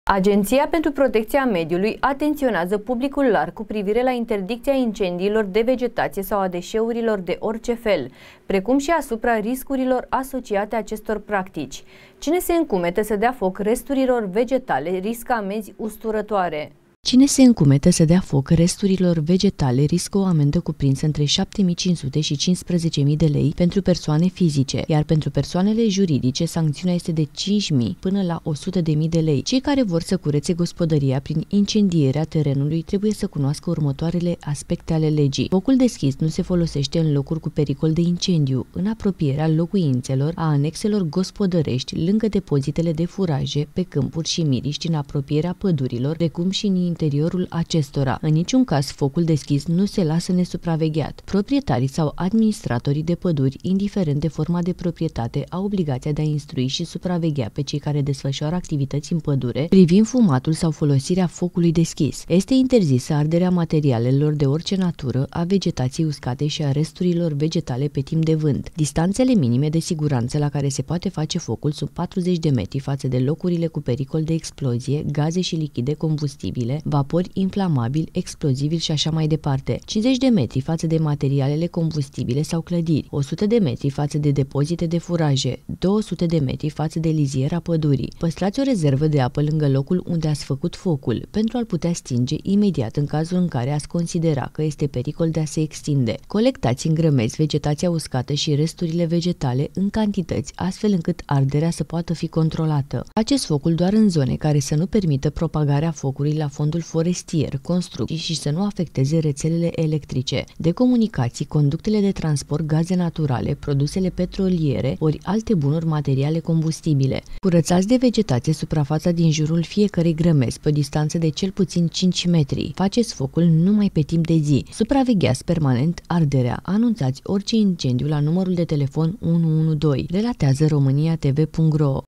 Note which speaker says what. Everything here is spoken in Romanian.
Speaker 1: Agenția pentru Protecția Mediului atenționează publicul larg cu privire la interdicția incendiilor de vegetație sau a deșeurilor de orice fel, precum și asupra riscurilor asociate acestor practici. Cine se încumetă să dea foc resturilor vegetale riscă amenzi usturătoare.
Speaker 2: Cine se încumetă să dea foc resturilor vegetale riscă o amendă cuprinsă între 7.500 și 15.000 de lei pentru persoane fizice, iar pentru persoanele juridice sancțiunea este de 5.000 până la 100.000 de lei. Cei care vor să curețe gospodăria prin incendierea terenului trebuie să cunoască următoarele aspecte ale legii. Focul deschis nu se folosește în locuri cu pericol de incendiu, în apropierea locuințelor, a anexelor gospodărești, lângă depozitele de furaje, pe câmpuri și miriști, în apropierea pădurilor, precum și în interiorul acestora. În niciun caz, focul deschis nu se lasă nesupravegheat. Proprietarii sau administratorii de păduri, indiferent de forma de proprietate, au obligația de a instrui și supraveghea pe cei care desfășoară activități în pădure privind fumatul sau folosirea focului deschis. Este interzisă arderea materialelor de orice natură, a vegetației uscate și a resturilor vegetale pe timp de vânt. Distanțele minime de siguranță la care se poate face focul sunt 40 de metri față de locurile cu pericol de explozie, gaze și lichide combustibile, vapori inflamabili, explozibili și așa mai departe, 50 de metri față de materialele combustibile sau clădiri, 100 de metri față de depozite de furaje, 200 de metri față de liziera pădurii. Păstrați o rezervă de apă lângă locul unde ați făcut focul, pentru a-l putea stinge imediat în cazul în care ați considera că este pericol de a se extinde. Colectați în grămezi vegetația uscată și resturile vegetale în cantități, astfel încât arderea să poată fi controlată. Faceți focul doar în zone care să nu permită propagarea focului la fondul forestier, construcții și să nu afecteze rețelele electrice, de comunicații, conductele de transport, gaze naturale, produsele petroliere ori alte bunuri materiale combustibile. Curățați de vegetație suprafața din jurul fiecărei grămezi pe o distanță de cel puțin 5 metri. Faceți focul numai pe timp de zi. Supravegheați permanent arderea. Anunțați orice incendiu la numărul de telefon 112. Relatează romaniatv.ro.